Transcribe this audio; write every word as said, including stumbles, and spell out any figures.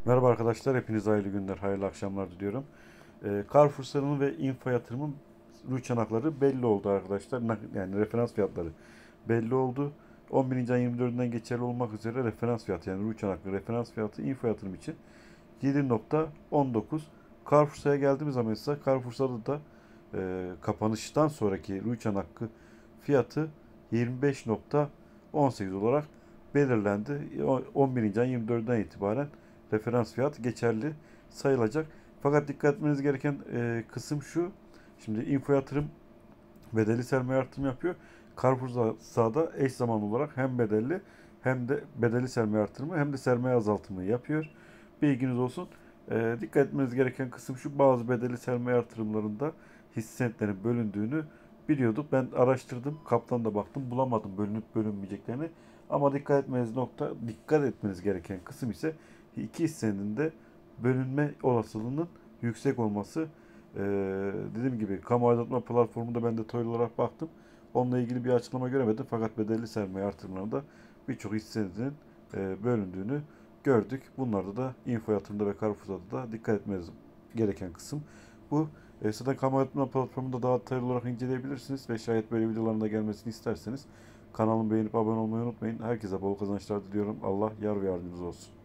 Merhaba arkadaşlar, hepinize hayırlı günler, hayırlı akşamlar diliyorum. Ee, Carrefour'un ve Info Yatırım'ın rüç çanakları belli oldu arkadaşlar. Yani referans fiyatları belli oldu. on birinci ayın yirmi dördünden geçerli olmak üzere referans fiyatı yani rüç çanaklı referans fiyatı Info Yatırım için yedi nokta on dokuz. Carrefour'a geldiğimiz zaman ise Carrefour'da da e, kapanıştan sonraki rüç çanaklı fiyatı yirmi beş nokta on sekiz olarak belirlendi. on birinci ayın yirmi dördünden itibaren referans fiyat geçerli sayılacak. Fakat dikkat etmeniz gereken e, kısım şu. Şimdi info yatırım bedelli sermaye artırımı yapıyor. Carrefour'da eş zamanlı olarak hem bedelli hem de bedelli sermaye artırımı hem de sermaye azaltımı yapıyor. Bilginiz olsun. E, dikkat etmeniz gereken kısım şu. Bazı bedelli sermaye artırımlarında hisse senetlerinin bölündüğünü biliyorduk. Ben araştırdım. Kaptan da baktım. Bulamadım bölünüp bölünmeyeceklerini. Ama dikkat etmeniz nokta, dikkat etmeniz gereken kısım ise iki hissenin de bölünme olasılığının yüksek olması. Ee, dediğim gibi kamu aydınlatma platformunda ben detaylı olarak baktım. Onunla ilgili bir açıklama göremedim. Fakat bedelli sermaye artırımlarında birçok hissenin e, bölündüğünü gördük. Bunlarda da info yatırımda ve Carrefour'da da dikkat etmeniz gereken kısım bu. E, zaten kamu aydınlatma platformunda daha detaylı olarak inceleyebilirsiniz ve şayet böyle videoların da gelmesini isterseniz kanalımı beğenip abone olmayı unutmayın. Herkese bol kazançlar diliyorum. Allah yar ve yardımcınız olsun.